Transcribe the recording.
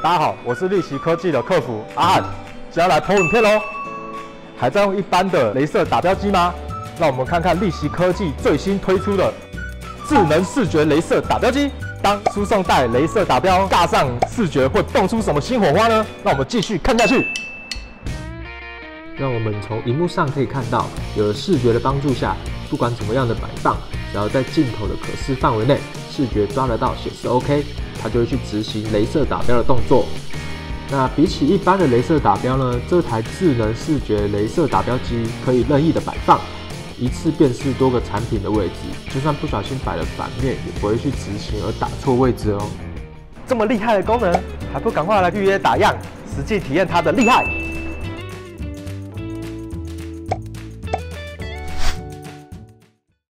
大家好，我是立奇科技的客服阿汉，接下来投影片喽。还在用一般的雷射打标机吗？让我们看看立奇科技最新推出的智能视觉雷射打标机。当输送带雷射打标架上视觉会蹦出什么新火花呢？让我们继续看下去。 让我们从荧幕上可以看到，有了视觉的帮助下，不管怎么样的摆放，只要在镜头的可视范围内，视觉抓得到显示 OK， 它就会去执行雷射打标的动作。那比起一般的雷射打标呢，这台智能视觉雷射打标机可以任意的摆放，一次辨识多个产品的位置，就算不小心摆了反面，也不会去执行而打错位置哦。 这么厉害的功能，还不赶快来预约打样，实际体验它的厉害！